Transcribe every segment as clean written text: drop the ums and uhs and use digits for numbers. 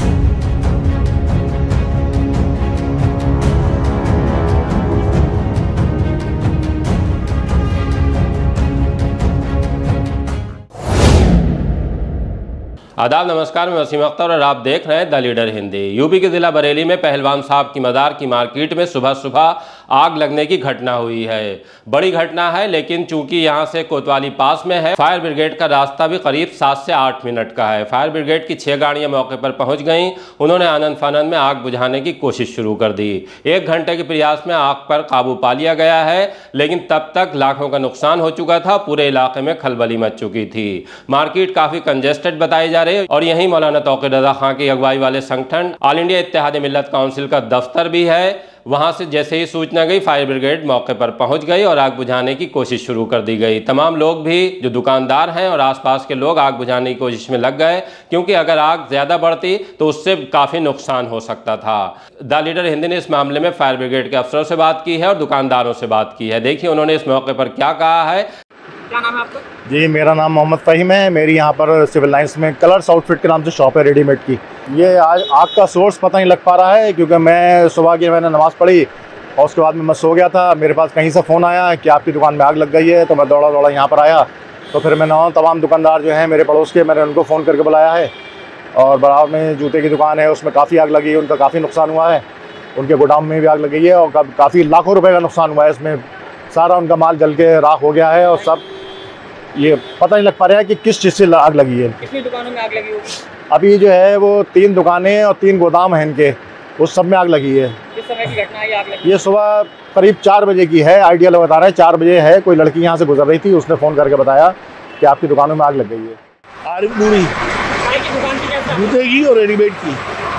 आदाब, नमस्कार। मैं वसीम अख्तर और आप देख रहे हैं द लीडर हिंदी। यूपी के जिला बरेली में पहलवान साहब की मज़ार की मार्केट में सुबह सुबह आग लगने की घटना हुई है। बड़ी घटना है, लेकिन चूंकि यहां से कोतवाली पास में है, फायर ब्रिगेड का रास्ता भी करीब 7 से 8 मिनट का है। फायर ब्रिगेड की 6 गाड़ियां मौके पर पहुंच गईं। उन्होंने आनन फानन में आग बुझाने की कोशिश शुरू कर दी। 1 घंटे के प्रयास में आग पर काबू पा लिया गया है, लेकिन तब तक लाखों का नुकसान हो चुका था। पूरे इलाके में खलबली मच चुकी थी। मार्केट काफी कंजेस्टेड बताई जा रही। और यहीं मौलाना तौक़ीर रज़ा खां की अगुवाई वाले संगठन ऑल इंडिया इत्तेहाद मिल्लत काउंसिल का दफ्तर भी है। वहां से जैसे ही सूचना गई, फायर ब्रिगेड मौके पर पहुंच गई और आग बुझाने की कोशिश शुरू कर दी गई। तमाम लोग भी, जो दुकानदार हैं और आसपास के लोग, आग बुझाने की कोशिश में लग गए, क्योंकि अगर आग ज़्यादा बढ़ती तो उससे काफ़ी नुकसान हो सकता था। द लीडर हिंदी ने इस मामले में फायर ब्रिगेड के अफसरों से बात की है और दुकानदारों से बात की है। देखिए उन्होंने इस मौके पर क्या कहा है। क्या नाम है आपका? जी, मेरा नाम मोहम्मद फ़हीम है। मेरी यहाँ पर सिविल लाइंस में कलर्स आउटफिट के नाम से शॉप है रेडीमेड की। ये आज आग का सोर्स पता नहीं लग पा रहा है, क्योंकि मैं सुबह की मैंने नमाज़ पढ़ी और उसके बाद मैं सो गया था। मेरे पास कहीं से फ़ोन आया कि आपकी दुकान में आग लग गई है, तो मैं दौड़ा यहाँ पर आया। तो फिर मैंने तमाम दुकानदार जो हैं मेरे पड़ोस के, मैंने उनको फ़ोन करके बुलाया है। और बराबर में जूते की दुकान है, उसमें काफ़ी आग लगी है, उनका काफ़ी नुकसान हुआ है। उनके गोदाम में भी आग लगी है और काफ़ी लाखों रुपये का नुकसान हुआ है। इसमें सारा उनका माल जल के राख हो गया है और सब ये पता नहीं लग पा रहा है कि किस चीज़ से आग लगी है। कितनी दुकानों में आग लगी होगी? अभी जो है वो 3 दुकानें और 3 गोदाम हैं इनके, उस सब में आग लगी है। किस समय की घटना है ये आग लगी? ये सुबह करीब 4 बजे की है। आइडिया लोग बता रहे हैं 4 बजे है। कोई लड़की यहाँ से गुजर रही थी, उसने फ़ोन करके बताया कि आपकी दुकानों में आग लग गई है। आरिफ नूरी दुकान की कैसा? जूते की और रेडीमेड की।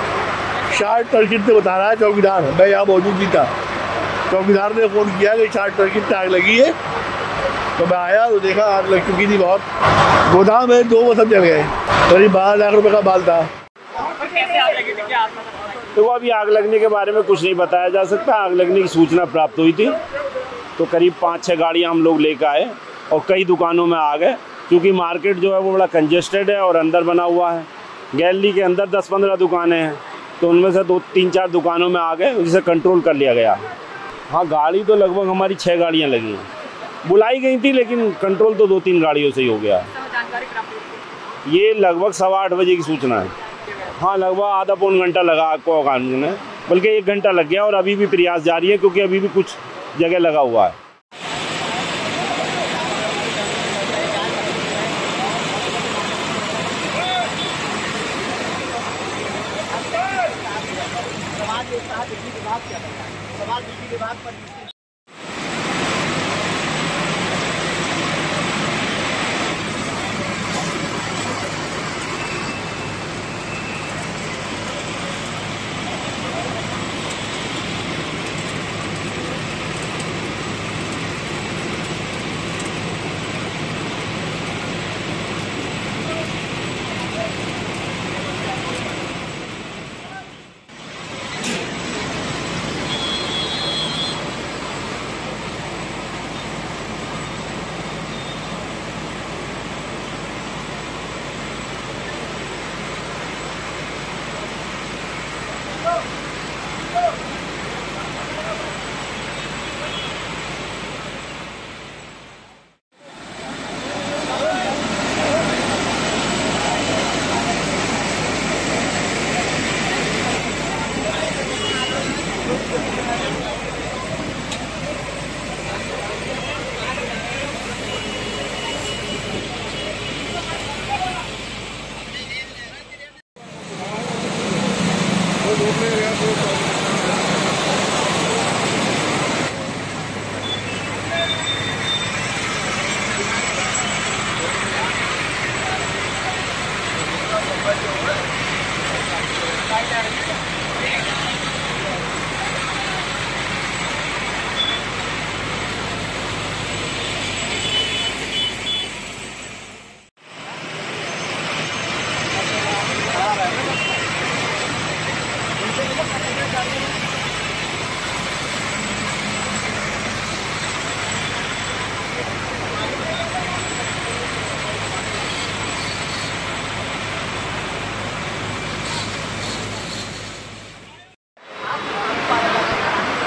शार्ट सर्किट से बता रहा है चौकीदार, मैं यहाँ मौजूद भी था। चौकीदार ने फ़ोन किया कि शार्ट सर्किट से आग लगी है, तो मैं आया तो देखा आग लग चुकी थी बहुत। गोदाम में 2 सब जल गए, करीब 12 लाख रुपए का माल था। कैसे आग लगी थी? क्या आग लगी? तो अभी आग लगने के बारे में कुछ नहीं बताया जा सकता। आग लगने की सूचना प्राप्त हुई थी, तो करीब 5-6 गाड़ियाँ हम लोग लेकर आए और कई दुकानों में आग है, क्योंकि मार्केट जो है वो बड़ा कंजेस्टेड है और अंदर बना हुआ है। गैलरी के अंदर 10-15 दुकानें हैं, तो उनमें से 2-3-4 दुकानों में आग है, जिसे कंट्रोल कर लिया गया। हाँ, गाड़ी तो लगभग हमारी 6 गाड़ियाँ लगी हैं। बुलाई गई थी, लेकिन कंट्रोल तो 2-3 गाड़ियों से ही हो गया। जानकारी प्राप्त हुई? ये लगभग 8:15 बजे की सूचना है। हाँ, लगभग आधा पौन घंटा लगा आग को आने में, बल्कि 1 घंटा लग गया और अभी भी प्रयास जारी है, क्योंकि अभी भी कुछ जगह लगा हुआ है। विभाग पर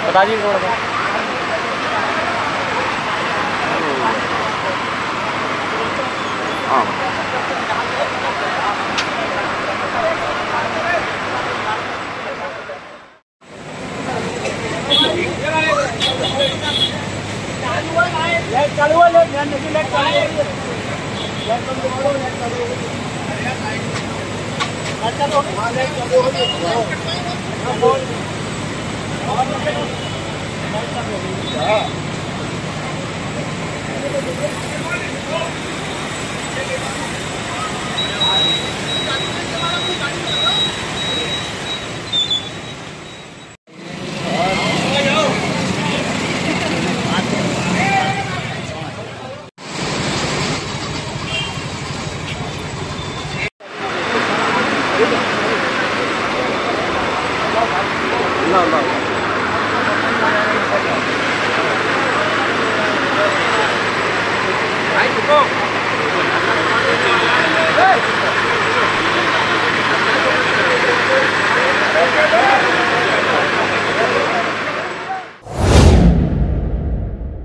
बता दीजिए थोड़ा सा। लाइट चालू है, लाइट ध्यान रखिए, लाइट चालू है, लाइट बंद करो, लाइट चालू है, लाइट चालू हो गई, लाइट चालू हो गई, लाइट चालू हो गई। No.